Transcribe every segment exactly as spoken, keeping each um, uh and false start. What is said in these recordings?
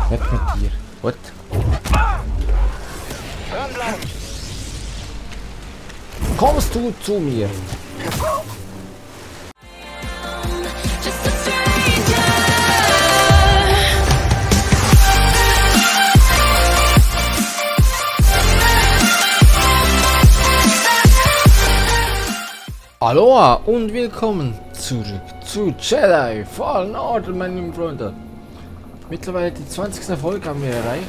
Weg mit dir. What? Kommst du zu mir? Aloha und willkommen zurück zu Jedi Fallen Order, meine lieben Freunde. Mittlerweile die zwanzigste Folge haben wir erreicht.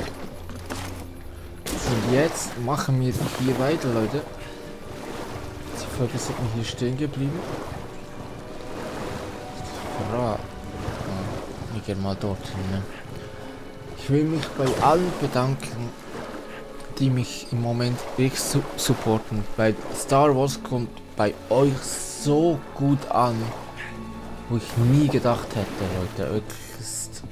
Und jetzt machen wir hier weiter, Leute. Die Folge ist mir hier stehen geblieben. Ja, wir gehen mal dorthin. Ne? Ich will mich bei allen bedanken, die mich im Moment echt su supporten. Bei Star Wars kommt bei euch so gut an, wo ich nie gedacht hätte, Leute. Wirklich ist.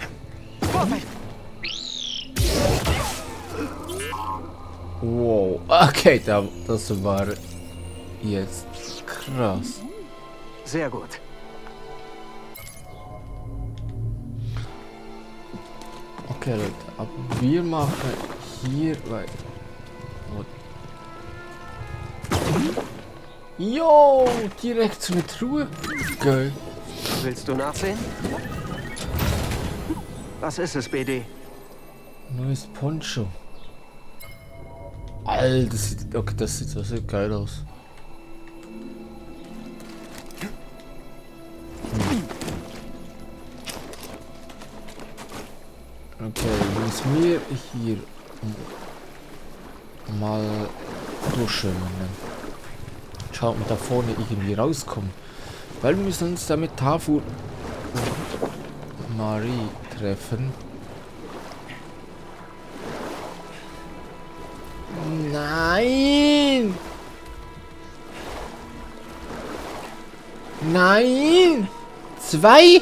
Wow, okay, da, das war jetzt krass. Sehr gut. Okay, Leute, aber wir machen hier weiter. Jo, direkt mit Ruhe. Geil. Willst du nachsehen? Was ist es, B D? Neues Poncho. Alter, das sieht, okay, das sieht, das sieht geil aus. Hm. Okay, müssen wir hier mal durchschwimmen. Schaut, ob wir da vorne irgendwie rauskommen. Weil wir müssen uns da mit Tafur und Marie treffen. Nein! Nein! Zwei!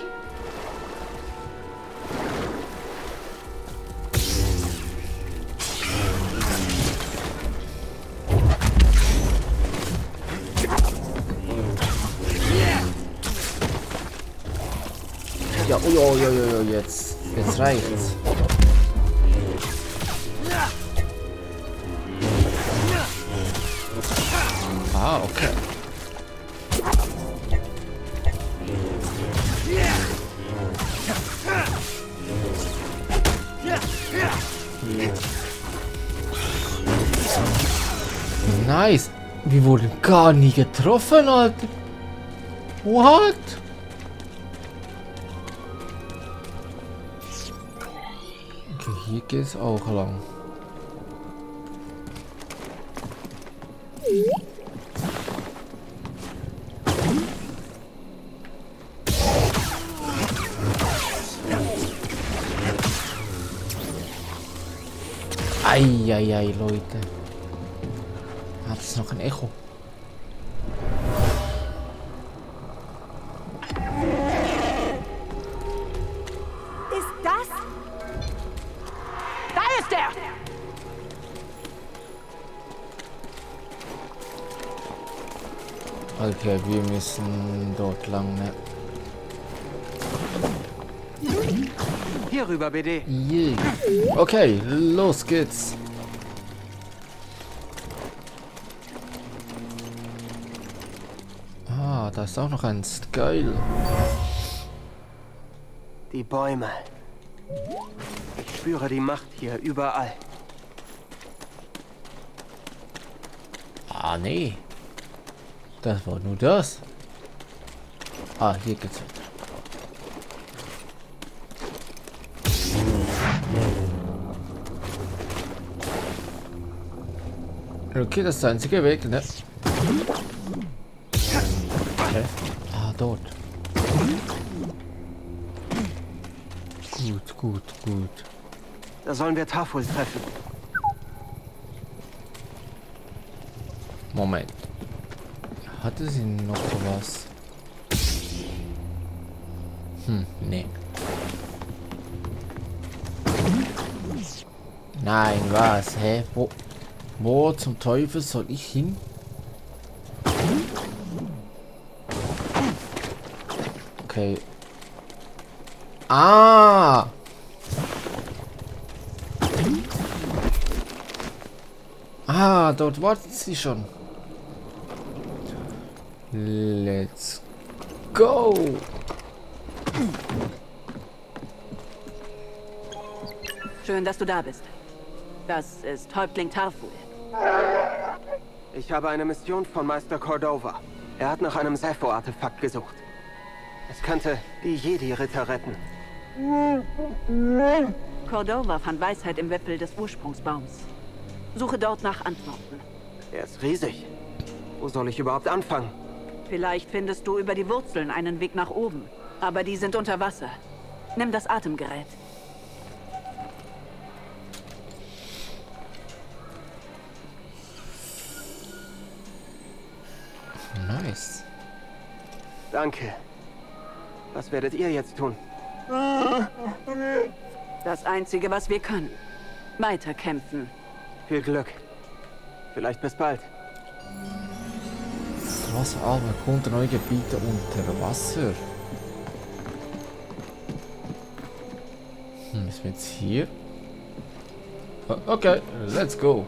Ja, oh, oh, oh, oh, oh, jetzt, jetzt reicht's. Ah, okay. Nice. Wir wurden gar nie getroffen, Alter. What? Okay, hier geht's auch lang. Eieiei, Leute. Hat es noch ein Echo? Ist das? Da ist er! Okay, wir müssen dort lang, ne? Hier rüber, B D. Yeah. Okay, los geht's. Ah, da ist auch noch eins. Geil. Die Bäume. Ich spüre die Macht hier überall. Ah, nee. Das war nur das. Ah, hier geht's weiter. Okay, das ist der einzige Weg, ne? Okay. Ah, dort. Gut, gut, gut. Da sollen wir Taful treffen. Moment. Hatte sie noch was? Hm, nee. Nein, was? Hä? Wo? Wo zum Teufel soll ich hin? Okay. Ah! Ah, dort wartet sie schon. Let's go. Schön, dass du da bist. Das ist Häuptling Tarful. Ich habe eine Mission von Meister Cordova. Er hat nach einem Sepho-Artefakt gesucht. Es könnte die Jedi-Ritter retten. Cordova fand Weisheit im Wipfel des Ursprungsbaums. Suche dort nach Antworten. Er ist riesig. Wo soll ich überhaupt anfangen? Vielleicht findest du über die Wurzeln einen Weg nach oben. Aber die sind unter Wasser. Nimm das Atemgerät. Nice. Danke. Was werdet ihr jetzt tun? Das Einzige, was wir können. Weiterkämpfen. Viel Glück. Vielleicht bis bald. Was aber kommt neue Gebiete unter Wasser? Hm, ist jetzt hier? Okay, let's go.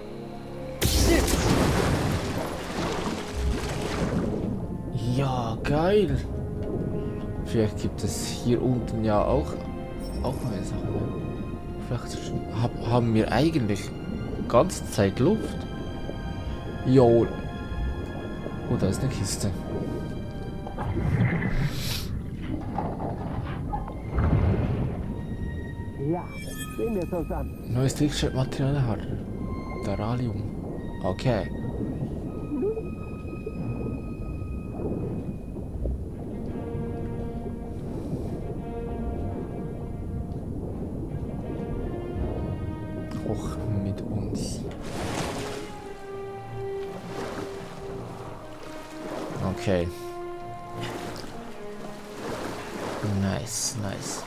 Ja, geil. Vielleicht gibt es hier unten ja auch, auch neue Sachen. Vielleicht hab, haben wir eigentlich ganze Zeit Luft. Jo. Oh, da ist eine Kiste. Ja, sehen wir es uns an. Neues Trickshot-Material hat. Daralium. Okay. Hoch mit uns. Okay. Nice, nice.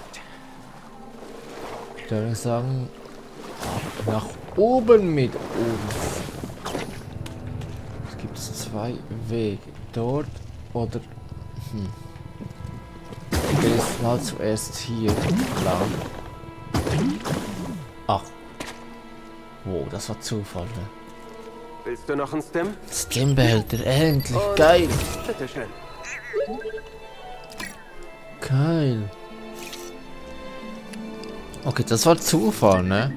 Ich würde sagen, nach oben mit uns. Es gibt zwei Wege. Dort oder... Hm. Ich gehe jetzt mal zuerst hier lang. Ach. Wow, das war Zufall, ne? Willst du noch einen Stim? Stimbehälter, endlich, Und geil. Bitteschön. Geil. Okay, das war Zufall, ne?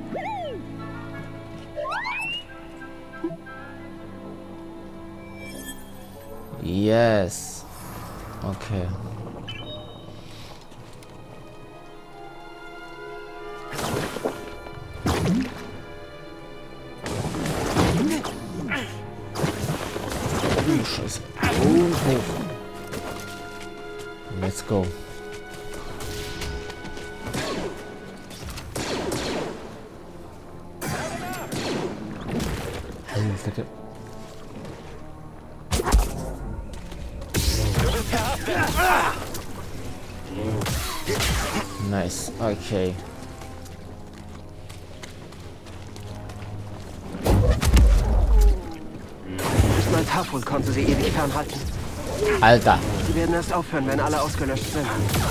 Yes. Okay. Scheiße. Und hoch. Let's go. Alter. Nice. Okay. Nicht mal Tarful konnte sie ewig fernhalten. Alter. Sie werden erst aufhören, wenn alle ausgelöscht sind.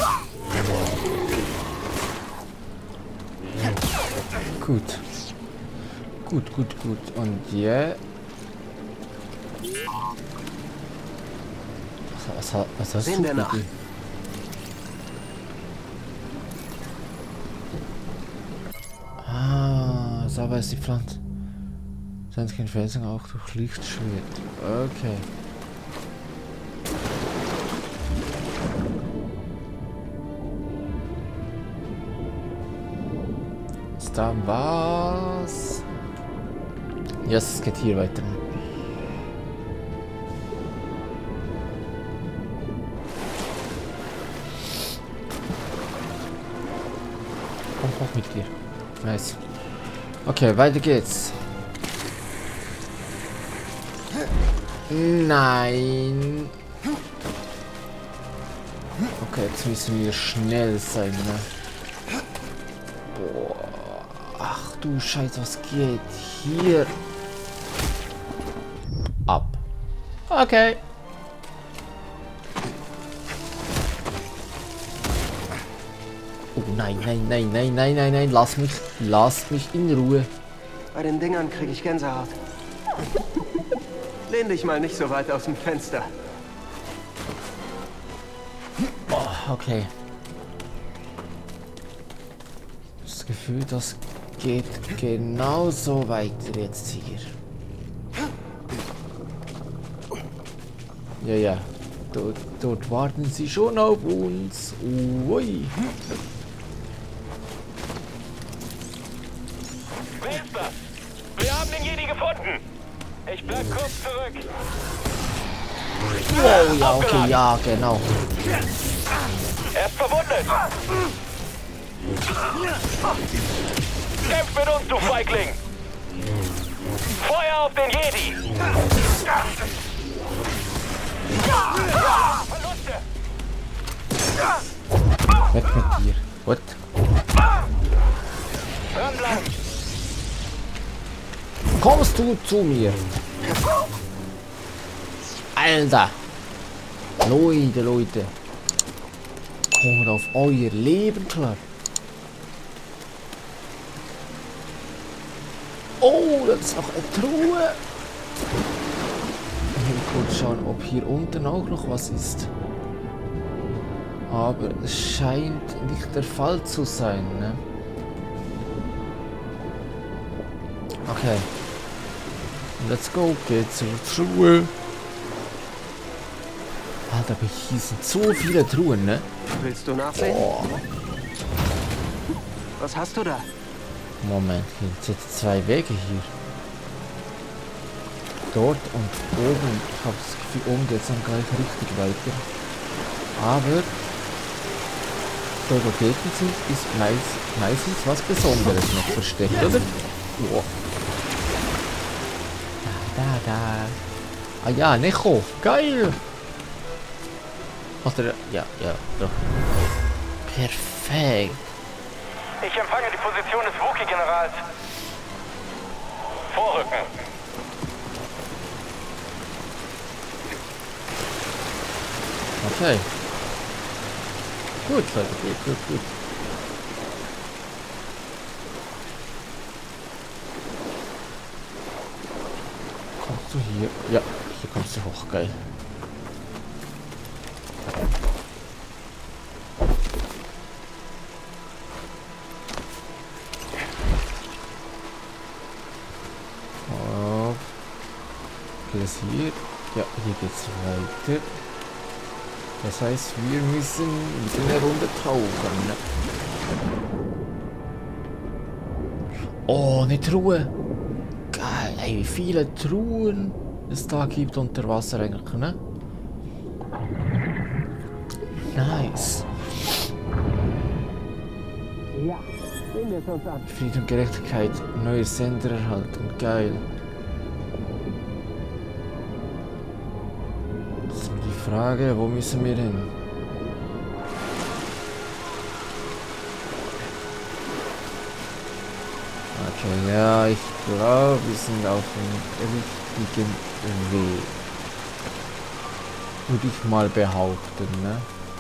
Gut. Gut, gut, gut. Und ja. Was, was, was hast Sehen du wir nach. bitte? Ah, sauber ist die Pflanze. Sonst kein Felsen auch durch Lichtschwert. Okay. Ist da was? Ja, es geht hier weiter. Komm hoch mit dir. Nice. Okay, weiter geht's. Nein. Okay, jetzt müssen wir schnell sein, ne? Boah. Ach du Scheiße, was geht hier ab? Okay. Oh nein, nein, nein, nein, nein, nein, nein, lass mich, lass mich in Ruhe. Bei den Dingern kriege ich Gänsehaut. Lehn dich mal nicht so weit aus dem Fenster. Oh, okay. Das Gefühl, das geht genauso weiter jetzt hier. Ja, ja. Dort, dort warten sie schon auf uns. Ui. Wer ist das? Wir haben den Jedi gefunden. Ich bleib kurz zurück. Oh, ja, okay, ja, genau. Er ist verwundet. Kämpf mit uns, du Feigling. Feuer auf den Jedi. Verluste. Weg mit dir. What? Dranbleiben. Kommst du zu mir? Alter! Leute, Leute! Kommt auf euer Leben klar! Oh, das ist auch eine Truhe! Ich will kurz schauen, ob hier unten auch noch was ist. Aber es scheint nicht der Fall zu sein, ne? Okay. Let's go, geht zur Truhe. Alter, aber hier sind so viele Truhen, ne? Willst du nachsehen? Oh. Was hast du da? Moment, hier sind zwei Wege hier. Dort und oben. Ich habe das Gefühl, oben geht es dann gleich richtig weiter. Aber dort, wo Gegner sind, ist meist, meistens was Besonderes noch versteckt, oder? Oh. Da, da. Ah ja, Necho. Geil. Oder, ja, ja, doch. Perfekt. Ich empfange die Position des Wookie-Generals. Vorrücken. Okay. Gut, Leute, gut, gut, gut. Kommst du hier? Ja, hier kommst du hoch, geil. Oh. Geht es hier? Ja, hier geht's weiter. Das heißt, wir müssen mit einer Runde tauchen. Oh, eine Truhe. Geil, ey, wie viele Truhen es da gibt unter Wasser eigentlich, ne? Nice. Ja, sehen wir es uns an. Frieden und Gerechtigkeit, neue Sender erhalten, geil. Das ist die Frage, wo müssen wir hin? Okay, ja, ich glaube, wir sind auf dem richtigen Weg. Würde ich mal behaupten, ne?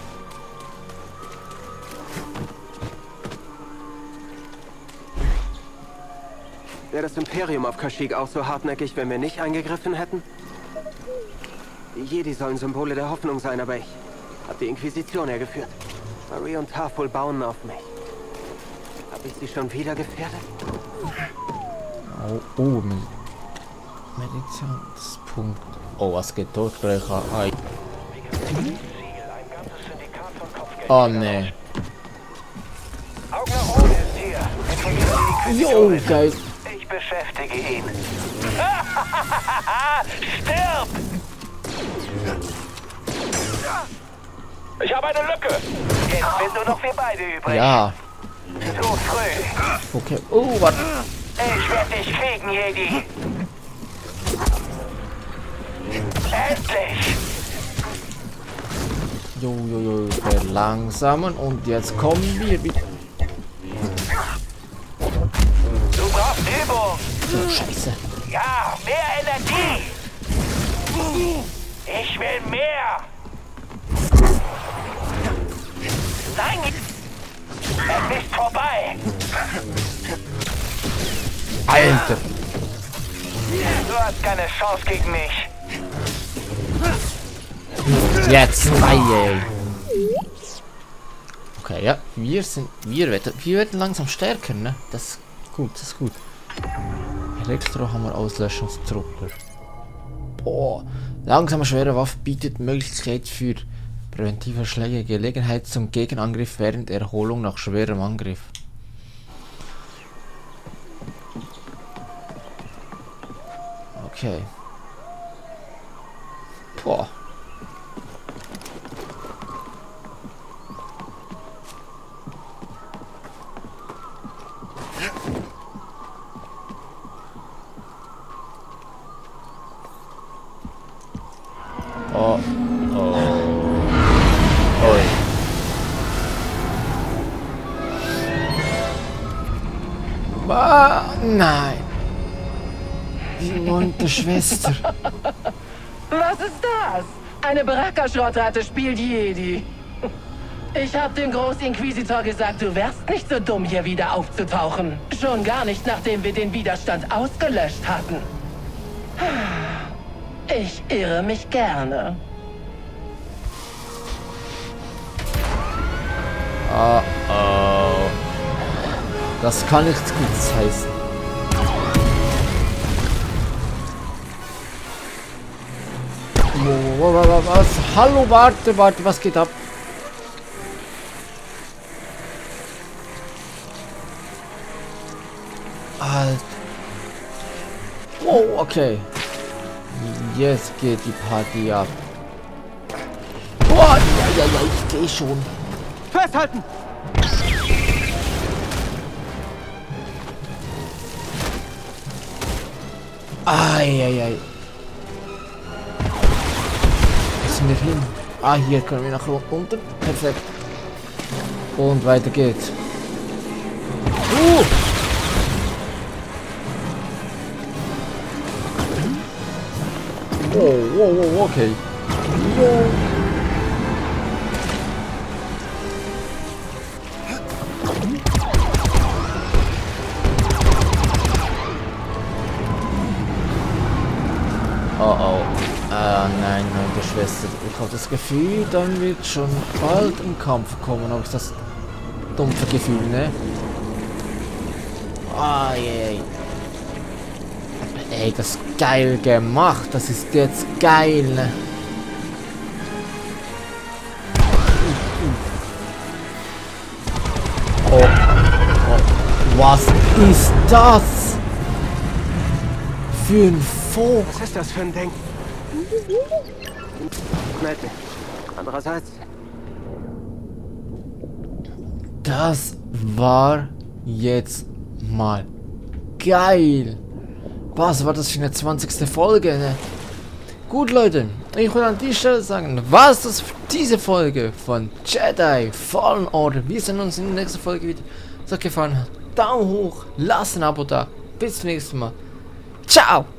Wäre das Imperium auf Kashyyyk auch so hartnäckig, wenn wir nicht eingegriffen hätten? Die Jedi sollen Symbole der Hoffnung sein, aber ich habe die Inquisition hergeführt. Marie und Tarful bauen auf mich. Habe ich sie schon wieder gefährdet? Oh, oh, Med Meditationspunkt. Oh, was geht dort gleich an? Ah, oh, ne. Augen nach oben ist hier. Jo, geil. Ich beschäftige ihn. Stirb! Ich habe eine Lücke. Jetzt sind nur noch wir beide übrig. Ja. Zu früh. Okay. Oh, was? Ich werde dich kriegen, Jedi. Endlich! Jo, jo, jo. Verlangsamen. Und jetzt kommen wir wieder. Du brauchst Übung. Oh, Scheiße. Ja, mehr Energie. Ich will mehr. Nein, es ist vorbei. Alter. Du hast keine Chance gegen mich. Jetzt, ey. Okay, ja, wir sind, wir werden, wir werden langsam stärker, ne? Das ist gut, das ist gut. Elektrohammer, Auslöschungstruppler. Boah, langsame schwere Waffe bietet Möglichkeit für präventive Schläge, Gelegenheit zum Gegenangriff während Erholung nach schwerem Angriff. Okay. Boah. Oh, oh. Oi. Ah, nein. Die neunte Schwester. Was ist das? Eine Baraka-Schrottratte spielt Jedi. Ich hab dem Großinquisitor gesagt, du wärst nicht so dumm, hier wieder aufzutauchen. Schon gar nicht, nachdem wir den Widerstand ausgelöscht hatten. Ich irre mich gerne. Oh, oh. Das kann nichts Gutes heißen. Was? Hallo, warte, warte, was geht ab? Alter. Oh, okay. Jetzt geht die Party ab. Oh, ja, ja, ja, ich gehe schon. Festhalten! Eieiei. Wo sind wir hin? Ah, hier können wir nach unten. Perfekt. Und weiter geht's. Uh! Oh, wow, wow, okay. Wow. Oh oh. Ah nein, meine Schwester. Ich habe das Gefühl, dann wird schon bald ein Kampf kommen. Habe ich das dumpfe Gefühl, ne? Ah, yeah. Ey, das ist geil gemacht. Das ist jetzt geil. Ne? Oh. Oh. Was ist das? Für ein Vogel. Was ist das für ein Ding? Meld mich. Andererseits... Das war jetzt mal geil. Was war das für eine zwanzigste Folge, ne? Gut, Leute, ich würde an dieser Stelle sagen, was das für diese Folge von Jedi Fallen Order. Wir sehen uns in der nächsten Folge wieder. Wenn es euch gefallen hat, Daumen hoch, lasst ein Abo da. Bis zum nächsten Mal. Ciao!